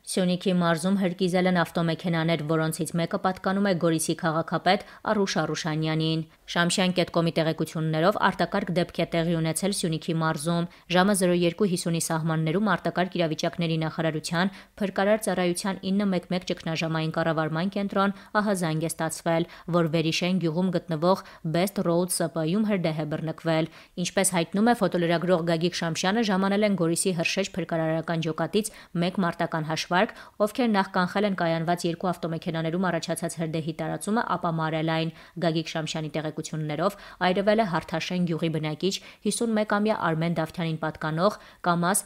Սյունիքի մարզում հրկիզել են ավտոմեքենաներ, որոնցից մեկը պատկանում է Գորիսի քաղաքապետ Արուշ Արուշանյանին։ Շամշյան կետկոմի տեղեկություններով արտակարգ դեպք է տեղի ունեցել Սյունիքի մարզում։ Ժամը 02:50-ի սահմաններում արտակարգ իրավիճակների նախարարության Փրկարար ծառայության 911 ճգնաժամային կառավարման կենտրոն ահազանգ է ստացվել, որ Վերիշեն գյուղում գտնվող Best Road ՍՊ-ում հրդեհ է բռնկվել։ Ինչպես հայտնում է ֆոտոլրագրող Գագիկ Շամշյանը, ժամանել են Գորիսի Հրշեջ փրկարարական ջոկատից մեկ մարտական հաշվարկ, ովքեր նախ կանխել են կայանված երկու ավտոմեքենաներում առաջացած հրդեհի տարածումը, ապա մարել այն։ Գագիկ Շամշյանի տեղեկություններով այրվել է Հարթաշեն գյուղի բնակիչ 51-ամյա Արմեն Դավթյանին պատկանող կամազ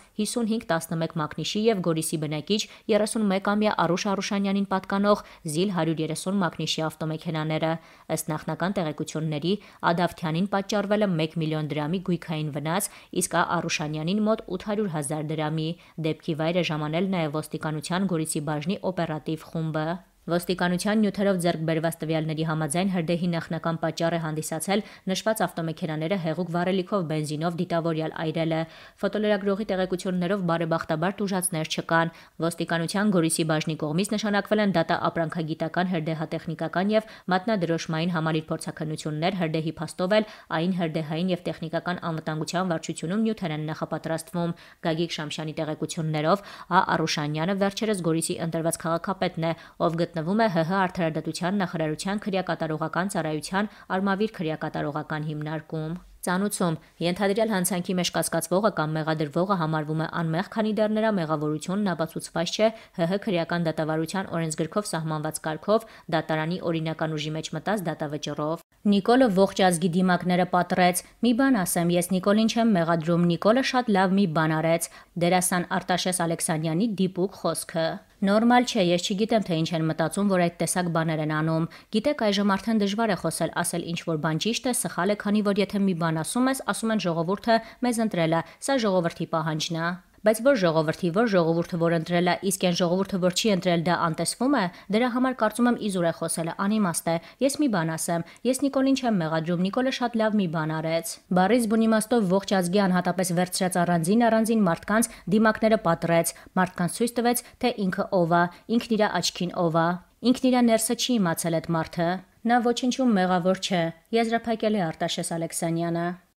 5511 մակնիշի եւ Գորիսի բնակիչ 31-ամյա Արուշ Արուշանյանին պատկանող ZIL 130 մակնիշի ավտոմեքենաները։ Ըստ նախնական տեղեկությունների, Ադավթյանին պատճառվել է 1 միլիոն դրամի գույքային վնաս, իսկ Արուշանյանին մոտ 800,000 դրամի։ Դեպքի վայր է ժամանել նաեւ ոստիկանության Գորիսի բաժնի օպերատիվ խումբը։ Ոստիկանության նյութերով ձեռք բերված տվյալների համաձայն հրդեհի նախնական պատճառ է հանդիսացել նշված ավտոմեքենաները հեղուկ վառելիքով բենզինով դիտավորյալ այրելը։ Ֆոտոլրագրողի տեղեկություններով բարեբախտաբար տուժածներ չկան։ Ոստիկանության Գորիսի բաժնի կողմից նշանակվել են դատա-ապրանքագիտական, հրդեհատեխնիկական եւ մատնադրոշմային համալիր փորձաքննություններ, հրդեհի փաստով էլ այն հրդեհային եւ տեխնիկական անվտանգության վարչությունում նյութեր են նախապատրաստվում։ Գագիկ Շամշյանի տեղեկություններով Արուշանյանը վերջերս Գորիսի ընտրված քաղաքապետն է, ով գտնվում է ՀՀ Արդարադատության նախարարության քրեակատարողական ծառայության Արմավիր քրեակատարողական հիմնարկում։ Ծանուցում ենթադրյալ հանցանքի մեջ կասկածվողը կամ մեղադրվողը համարվում է անմեղ, քանի դեռ նրա մեղավորությունն ապացուցված չէ ՀՀ քրեական դատավարության օրենսգրքով սահմանված կարգով դատարանի օրինական ուժի մեջ մտած դատավճռով։ Նիկոլը ողջ ազգի դիմակները պատռեց։ Մի բան ասեմ, ես Նիկոլին չեմ մեղադրում, Նիկոլը շատ լավ մի բան արեց։ Դերասան Արտաշես Ալեքսանյանի դիպուկ խոսքը։ Նորմալ չէ, ես չգիտեմ, թե ինչ են մտածում, որ այդ տեսակ բաներ են անում։ Գիտեք, այժմ արդեն դժվար է խոսել, ասել ինչ որ բան ճիշտ է, սխալ է, քանի որ եթե մի բան ասում ես, ասում են ժողովուրդը մեզ ընտրել է, սա ժողովրդի պահանջն է։ Բայց որ ժողովուրդը որ ընտրել է, իսկ այն ժողովուրդը որ չի ընտրել դա անտեսվում է, դրա համար կարծում եմ իզուր է խոսելը, անիմաստ է։ Ես մի բան ասեմ, ես Նիկոլին չեմ մեղադրում, Նիկոլը շատ լավ մի բան արեց։ Բառից բուն իմաստով ողջ ազգի անհատապես վերցրած առանձին մարդկանց դիմակները պատռեց, մարդկանց ցույց տվեց, թե ինքը ով է, ինքն իր աչքին ով է։ Ինքն իր ներսը չի իմացել այդ մարդը։ Նա ոչինչում մեղավոր չէ, եզրափակել է Արտաշես Ալեքսանյանը։